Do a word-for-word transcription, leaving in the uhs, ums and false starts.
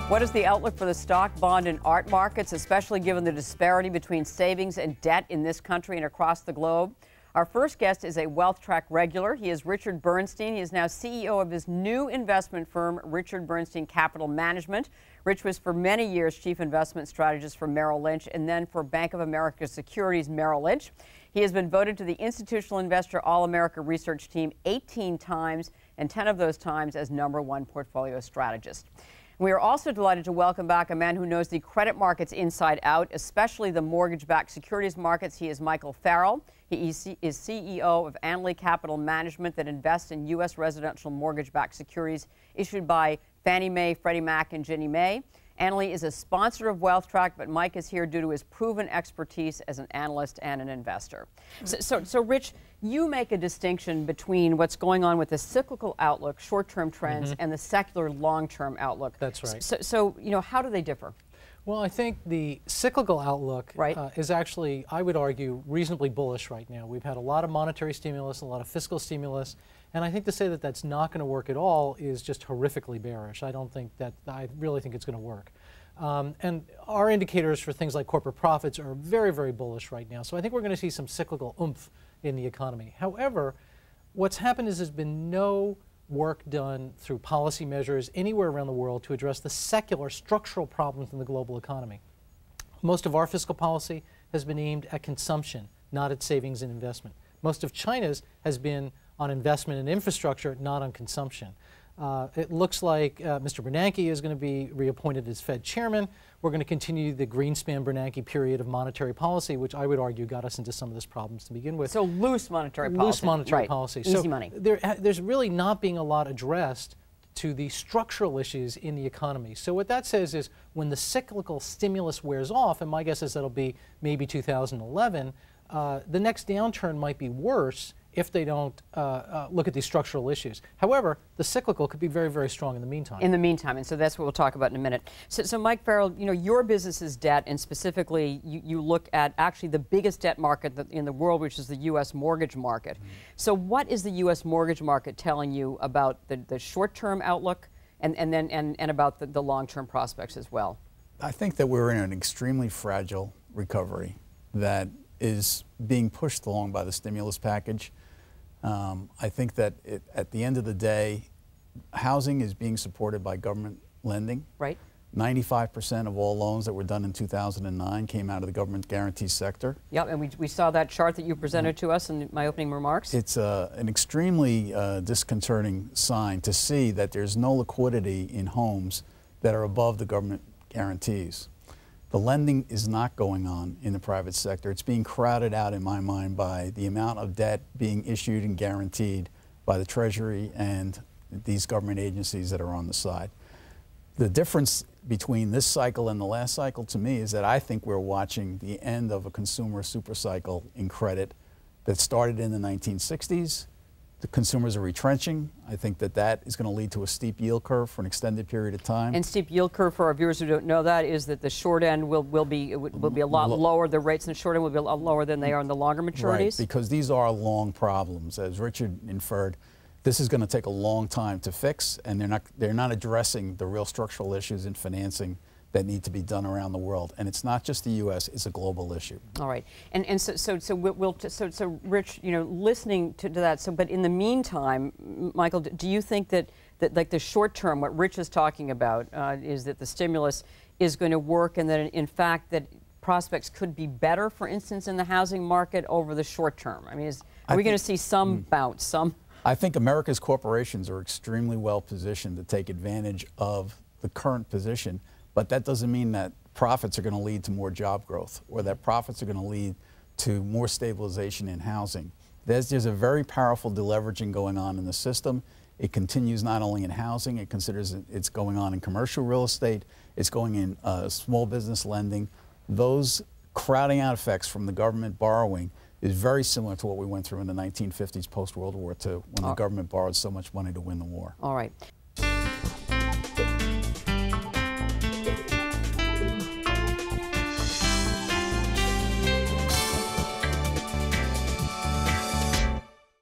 What is the outlook for the stock, bond, and art markets, especially given the disparity between savings and debt in this country and across the globe? Our first guest is a Wealth Track regular. He is Richard Bernstein. He is now C E O of his new investment firm, Richard Bernstein Capital Management. Rich was for many years chief investment strategist for Merrill Lynch and then for Bank of America Securities Merrill Lynch. He has been voted to the Institutional Investor All-America Research Team eighteen times, and ten of those times as number one portfolio strategist. We are also delighted to welcome back a man who knows the credit markets inside out, especially the mortgage-backed securities markets. He is Michael Farrell. He is C E O of Annaly Capital Management that invests in U S residential mortgage-backed securities issued by Fannie Mae, Freddie Mac, and Ginnie Mae. Annaly is a sponsor of Wealth Track, but Mike is here due to his proven expertise as an analyst and an investor. So, so, so Rich, you make a distinction between what's going on with the cyclical outlook, short-term trends, mm-hmm. and the secular long-term outlook. That's right. So, so, you know, how do they differ? Well, I think the cyclical outlook right. uh, is actually, I would argue, reasonably bullish right now. We've had a lot of monetary stimulus, a lot of fiscal stimulus, and I think to say that that's not going to work at all is just horrifically bearish. I don't think that, I really think it's going to work. Um, and our indicators for things like corporate profits are very, very bullish right now. So I think we're going to see some cyclical oomph in the economy. However, what's happened is there's been no work done through policy measures anywhere around the world to address the secular structural problems in the global economy. Most of our fiscal policy has been aimed at consumption, not at savings and investment. Most of China's has been on investment and infrastructure, not on consumption. Uh, it looks like uh, Mister Bernanke is going to be reappointed as Fed chairman. We're going to continue the Greenspan-Bernanke period of monetary policy, which I would argue got us into some of these problems to begin with. So loose monetary policy. Loose monetary right. policy. Easy so money. There, there's really not being a lot addressed to the structural issues in the economy. So what that says is when the cyclical stimulus wears off, and my guess is that'll be maybe two thousand eleven, uh, the next downturn might be worse if they don't uh, uh, look at these structural issues. However, the cyclical could be very, very strong in the meantime. In the meantime, and so that's what we'll talk about in a minute. So, so Mike Farrell, you know, your business is debt, and specifically you, you look at actually the biggest debt market that in the world, which is the U S mortgage market. Mm-hmm. So what is the U S mortgage market telling you about the, the short-term outlook and, and, then, and, and about the, the long-term prospects as well? I think that we're in an extremely fragile recovery that is being pushed along by the stimulus package. Um, I think that it, at the end of the day, housing is being supported by government lending. Right. ninety-five percent of all loans that were done in two thousand nine came out of the government guarantee sector. Yep, and we, we saw that chart that you presented mm-hmm. to us in my opening remarks. It's uh, an extremely uh, disconcerting sign to see that there's no liquidity in homes that are above the government guarantees. The lending is not going on in the private sector. It's being crowded out, in my mind, by the amount of debt being issued and guaranteed by the Treasury and these government agencies that are on the side. The difference between this cycle and the last cycle, to me, is that I think we're watching the end of a consumer super cycle in credit that started in the nineteen sixties. The consumers are retrenching. I think that that is going to lead to a steep yield curve for an extended period of time. And steep yield curve, for our viewers who don't know that, is that the short end will, will, be, will be a lot Lo lower. The rates in the short end will be a lot lower than they are in the longer maturities. Right, because these are long problems. As Richard inferred, this is going to take a long time to fix, and they're not, they're not addressing the real structural issues in financing that need to be done around the world. And it's not just the U S, it's a global issue. All right. And, and so, so, so, we'll, so, so Rich, you know, listening to, to that, so, but in the meantime, Michael, do you think that, that like the short term, what Rich is talking about uh, is that the stimulus is going to work, and that in fact that prospects could be better, for instance, in the housing market over the short term? I mean, is, are I we going to see some mm, bounce, some? I think America's corporations are extremely well positioned to take advantage of the current position. But that doesn't mean that profits are going to lead to more job growth, or that profits are going to lead to more stabilization in housing. There's, there's a very powerful deleveraging going on in the system. It continues not only in housing, it considers it, it's going on in commercial real estate, it's going in uh, small business lending. Those crowding out effects from the government borrowing is very similar to what we went through in the nineteen fifties post-World War Two, when the government borrowed so much money to win the war. All right.